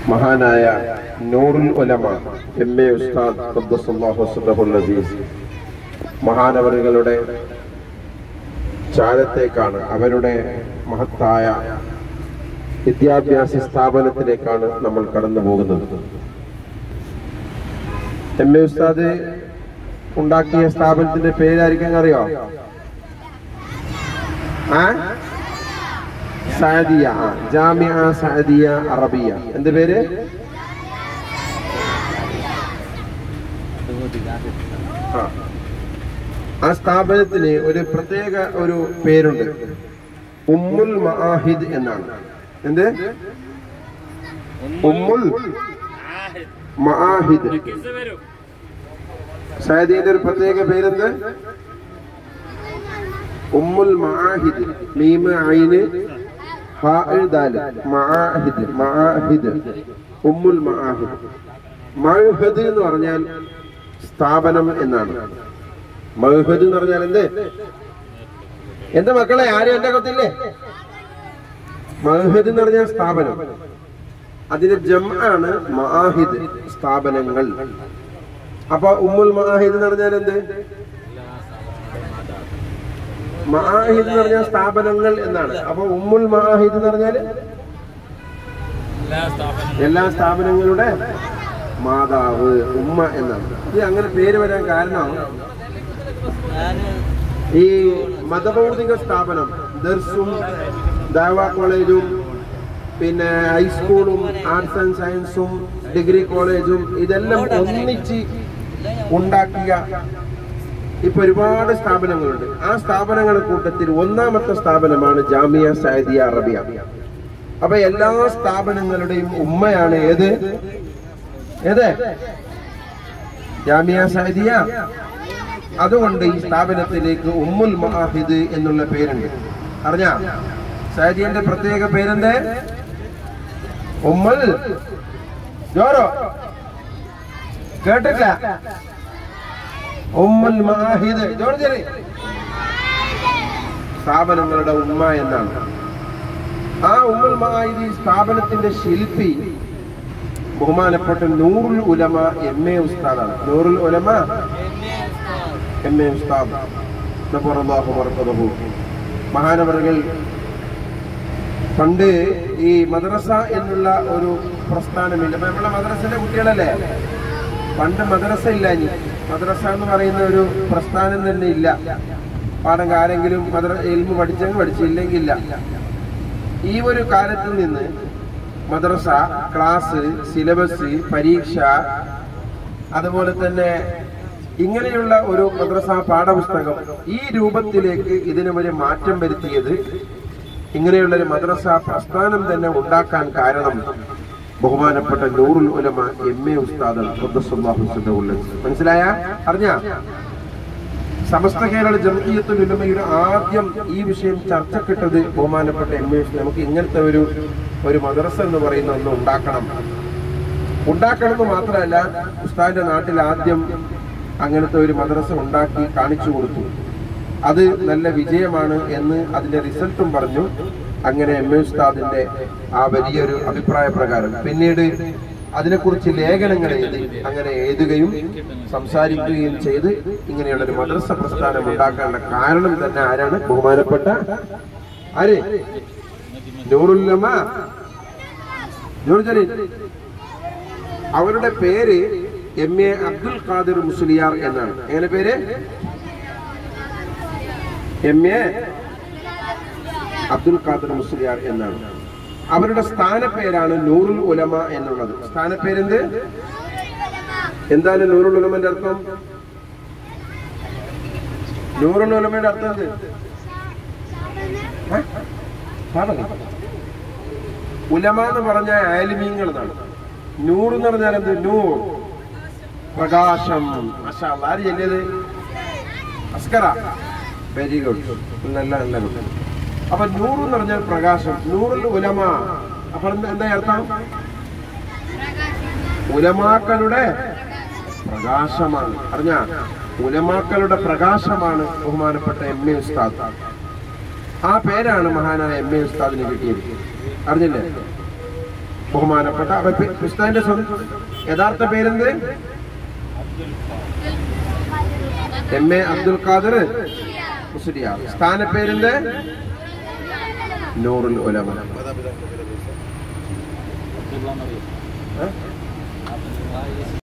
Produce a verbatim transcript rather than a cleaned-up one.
മഹാനായ നൂറുൽ ഉലമ M A ഉസ്താദ് ഖദ്ദസല്ലാഹു സിർറഹുൽ അസീസ് മഹാനവറുകളുടെ ചാരത്തേക്കാണ്, അവരുടെ മഹത്തായ വിദ്യാഭ്യാസ സ്ഥാപനത്തിലേക്കാണ് നമ്മൾ കടന്നു പോകുന്നത്. എം എ ഉസ്താദ് ഉണ്ടാക്കിയ സ്ഥാപനത്തിന്റെ പേരായിരിക്കും അറിയോ? ആ സഅദിയ, ജാമിഅ സഅദിയ അറബിയ. എന്ത് പേര്? ആ സ്ഥാപനത്തിന് ഒരു പ്രത്യേക ഒരു പേരുണ്ട്, ഉമ്മുൽ മആഹിദ് എന്നാണ്. എന്ത്? ഉമ്മുൽ മആഹിദ്. സഅദിയുടെ ഒരു പ്രത്യേക പേരെന്ത്? ഉമ്മുൽ മആഹിദ്. മീം ഐന് ഹാ ദാൽ മആഹിദ്. മആഹിദ് ഉമ്മുൽ മആഹിദ്. മഅഹദ് എന്ന് പറഞ്ഞാൽ സ്ഥാപനം എന്നാണ്. മഅഹദ് എന്ന് പറഞ്ഞാൽ എന്ത്? എന്താ മക്കളെ, ആരും എന്റെ കൊത്തില്ലേ? മഅഹദ് എന്ന് പറഞ്ഞാൽ സ്ഥാപനം. അതിന്റെ ജംആണ് മആഹിദ്, സ്ഥാപനങ്ങൾ. അപ്പൊ ഉമ്മുൽ മആഹിദ് എന്ന് പറഞ്ഞാൽ എന്ത്? മആഹിദ് എന്ന് പറഞ്ഞാൽ സ്ഥാപനങ്ങൾ എന്നാണ്. അപ്പൊ ഉമ്മുൽ മആഹിദ് എന്ന് പറഞ്ഞാൽ എല്ലാ സ്ഥാപനങ്ങളുടെ മാതാവ്, ഉമ്മ എന്നാണ്. ഇത് അങ്ങനെ പേര് വരാൻ കാരണം ഈ മതഭൗതിക സ്ഥാപനം, ദർസും ദഅവ കോളേജും പിന്നെ ഹൈസ്കൂളും ആർട്സ് ആൻഡ് സയൻസും ഡിഗ്രി കോളേജും ഇതെല്ലാം ഒന്നിച്ച് ഉണ്ടാക്കിയ ഇപ്പൊ ഒരുപാട് സ്ഥാപനങ്ങളുണ്ട്. ആ സ്ഥാപനങ്ങളുടെ കൂട്ടത്തിൽ ഒന്നാമത്തെ സ്ഥാപനമാണ് ജാമിഅ സഅദിയ അറബിയ. അപ്പൊ എല്ലാ സ്ഥാപനങ്ങളുടെയും ഉമ്മയാണ് ഏത്? ഏത്? ജാമിഅ സഅദിയ. അതുകൊണ്ട് ഈ സ്ഥാപനത്തിലേക്ക് ഉമ്മുൽ മആഹിദ് എന്നുള്ള പേരുണ്ട്. അറിഞ്ഞ സഅദിയന്റെ പ്രത്യേക പേരെന്ത്? ഉമ്മുൽ ജോറോ കേട്ടില്ല? ഉമ്മുൽ മആഹിദ് ജോർജറി, സ്ഥാപനങ്ങളുടെ ഉമ്മ എന്നാണ്. ആ ഉമ്മുൽ മആഹിദ് സ്ഥാപനത്തിന്റെ ശില്പി ബഹുമാനപ്പെട്ട നൂറുൽ ഉലമ എം എ ഉസ്താദാണ്. നൂറുൽ ഉലമ എം എ ഉസ്താദ് നബറല്ലാഹു ബറകതുഹു. മഹാനവറുകൾ പണ്ട് ഈ മദ്രസ എന്നുള്ള ഒരു പ്രസ്ഥാനമില്ല. അപ്പൊ നമ്മളെ മദ്രസയിലെ കുട്ടികളല്ലേ, പണ്ട് മദ്രസ ഇല്ല. ഇനി മദ്രസ എന്ന് പറയുന്ന ഒരു പ്രസ്ഥാനം തന്നെ ഇല്ല. പാഠം ആരെങ്കിലും മദ്ര ഇൽമു പഠിച്ചെങ്കിൽ പഠിച്ചില്ലെങ്കിൽ ഇല്ല. ഈ ഒരു കാലത്തിൽ നിന്ന് മദ്രസ, ക്ലാസ്, സിലബസ്, പരീക്ഷ, അതുപോലെ തന്നെ ഇങ്ങനെയുള്ള ഒരു മദ്രസ പാഠപുസ്തകം ഈ രൂപത്തിലേക്ക് ഇതിനു വരെ മാറ്റം വരുത്തിയത്, ഇങ്ങനെയുള്ള ഒരു മദ്രസ പ്രസ്ഥാനം തന്നെ ഉണ്ടാക്കാൻ കാരണം ബഹുമാനപ്പെട്ട നൂറുൽ ഉലമ എം എ ഉസ്താദ് ഖദ്ദസല്ലാഹു സിർറഹുൽ അസീസ്. മനസ്സിലായ? അറിഞ്ഞ? സമസ്ത കേരള ജംഇയ്യത്തുൽ ഉലമയുടെ ആദ്യം ഈ വിഷയം ചർച്ചക്കിട്ടത് ബഹുമാനപ്പെട്ട എം എ ഉസ്താദ്. നമുക്ക് ഇങ്ങനത്തെ ഒരു ഒരു മദ്രസ എന്ന് പറയുന്ന ഒന്ന് ഉണ്ടാക്കണം ഉണ്ടാക്കണം എന്ന് മാത്രമല്ല, ഉസ്താദിന്റെ നാട്ടിൽ ആദ്യം അങ്ങനത്തെ ഒരു മദ്രസ ഉണ്ടാക്കി കാണിച്ചു കൊടുത്തു. അത് നല്ല വിജയമാണ് എന്ന് അതിന്റെ റിസൾട്ടും പറഞ്ഞു. അങ്ങനെ എം എ ഉസ്താദിന്റെ ആ വലിയൊരു അഭിപ്രായ പ്രകാരം പിന്നീട് അതിനെക്കുറിച്ച് ലേഖനങ്ങൾ എഴുതി, അങ്ങനെ എഴുതുകയും സംസാരിക്കുകയും ചെയ്ത് ഇങ്ങനെയുള്ള ഒരു മദ്രസ പ്രസ്ഥാനം ഉണ്ടാക്കാനുള്ള കാരണം തന്നെ ആരാണ്? ബഹുമാനപ്പെട്ട ആര്? നൂറുൽ ഉലമ ജോർജറി. അവരുടെ പേര് എം എ അബ്ദുൽ ഖാദിർ മുസ്ലിയാർ എന്നാണ്. എങ്ങനെ പേര്? എം എ അബ്ദുൽ ഖാദിർ മുസ്ലിയാർ എന്നാണ്. അവരുടെ സ്ഥാനപ്പേരാണ് നൂറുൽ ഉലമ എന്നുള്ളത്. സ്ഥാനപ്പേരെന്ത്? എന്താണ് നൂറുൽ ഉലമന്റെ അർത്ഥം? നൂറുൽ ഉലമയുടെ അർത്ഥം എന്ത്? ഉലമ എന്ന് പറഞ്ഞ ആലിമീങ്ങൾ എന്നാണ്. നൂർ എന്ന് പറഞ്ഞാൽ എന്ത്? നൂർ, പ്രകാശം. മാഷാ അല്ലാഹ്. ആര് ചെല്ലിയത്? അസ്കറ. Very good. നല്ല നല്ല ഗുഡ്. അപ്പൊ നൂറ് എന്ന് പറഞ്ഞാൽ പ്രകാശം. നൂറുൽ ഉലമ അപ്പൊ എന്താ അർത്ഥം? ഉലമാക്കളുടെ പ്രകാശമാണ്. അറിഞ്ഞ? ഉലമാക്കളുടെ പ്രകാശമാണ് ബഹുമാനപ്പെട്ട എം എ ഉസ്താദ്. ആ പേരാണ് മഹാനായ എം എ ഉസ്താദിന് കിട്ടിയത്. അറിഞ്ഞില്ലേ? ബഹുമാനപ്പെട്ട ഉസ്താദിന്റെ യഥാർത്ഥ പേരെന്ത്? M A Abdul Khader Musliyar. സ്ഥാനപ്പേരെന്ത്? നൂറുൽ ഉലമ.